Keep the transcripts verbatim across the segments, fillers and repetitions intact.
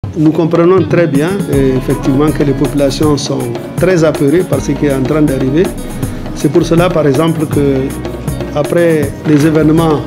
nous comprenons très bien et effectivement que les populations sont très apeurées par ce qui est en train d'arriver. C'est pour cela par exemple que après les événements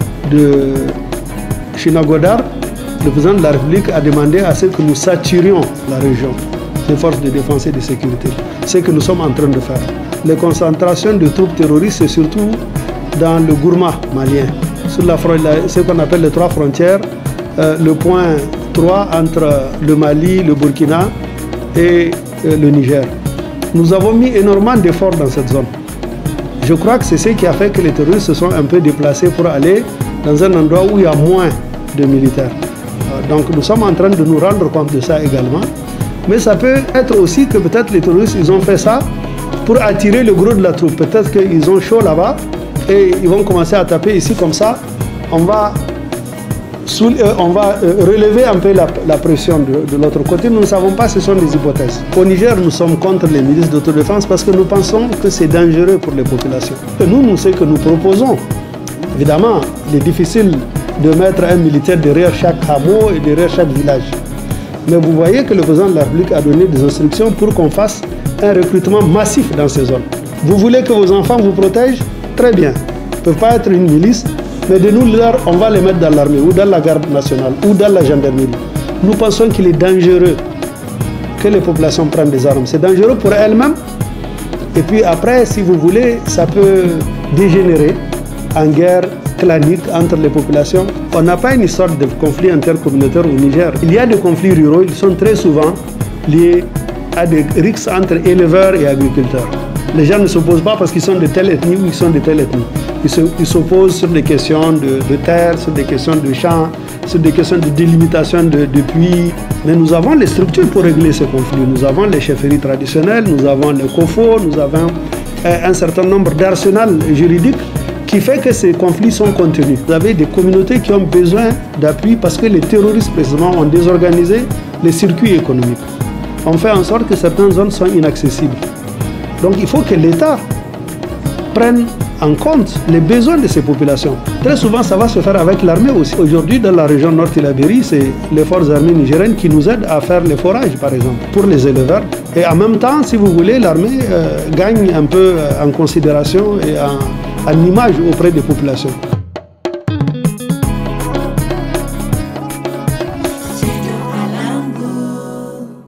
de Chinagodar, le président de la République a demandé à ce que nous saturions la région des forces de défense et de sécurité. Ce que nous sommes en train de faire. Les concentrations de troupes terroristes, c'est surtout dans le Gourma malien, sur la, ce qu'on appelle les trois frontières, euh, le point trois entre le Mali, le Burkina et euh, le Niger. Nous avons mis énormément d'efforts dans cette zone. Je crois que c'est ce qui a fait que les terroristes se sont un peu déplacés pour aller dans un endroit où il y a moins de militaires. Donc nous sommes en train de nous rendre compte de ça également. Mais ça peut être aussi que peut-être les terroristes, ils ont fait ça pour attirer le gros de la troupe. Peut-être qu'ils ont chaud là-bas et ils vont commencer à taper ici comme ça. On va, sous, euh, on va euh, relever un peu la, la pression de, de l'autre côté. Nous ne savons pas, ce sont des hypothèses. Au Niger, nous sommes contre les milices d'autodéfense parce que nous pensons que c'est dangereux pour les populations. Et nous, nous, ce que nous proposons, évidemment, il est difficile de mettre un militaire derrière chaque hameau et derrière chaque village. Mais vous voyez que le président de la République a donné des instructions pour qu'on fasse un recrutement massif dans ces zones. Vous voulez que vos enfants vous protègent? Très bien. Ils ne peuvent pas être une milice, mais de nous, on va les mettre dans l'armée ou dans la garde nationale ou dans la gendarmerie. Nous pensons qu'il est dangereux que les populations prennent des armes. C'est dangereux pour elles-mêmes. Et puis après, si vous voulez, ça peut dégénérer en guerre clanique entre les populations. On n'a pas une histoire de conflit intercommunautaire au Niger. Il y a des conflits ruraux, ils sont très souvent liés à des rixes entre éleveurs et agriculteurs. Les gens ne s'opposent pas parce qu'ils sont de telle ethnie ou ils sont de telle ethnie. Ils s'opposent sur des questions de, de terre, sur des questions de champs, sur des questions de délimitation de, de puits. Mais nous avons les structures pour régler ces conflits. Nous avons les chefferies traditionnelles, nous avons les COFO, nous avons un certain nombre d'arsenals juridiques qui fait que ces conflits sont contenus. Vous avez des communautés qui ont besoin d'appui parce que les terroristes précisément ont désorganisé les circuits économiques. On fait en sorte que certaines zones sont inaccessibles. Donc il faut que l'État prenne en compte les besoins de ces populations. Très souvent, ça va se faire avec l'armée aussi. Aujourd'hui, dans la région Nord-Tilabéry, c'est les forces armées nigériennes qui nous aident à faire les forages, par exemple, pour les éleveurs. Et en même temps, si vous voulez, l'armée euh, gagne un peu euh, en considération et en, en image auprès des populations.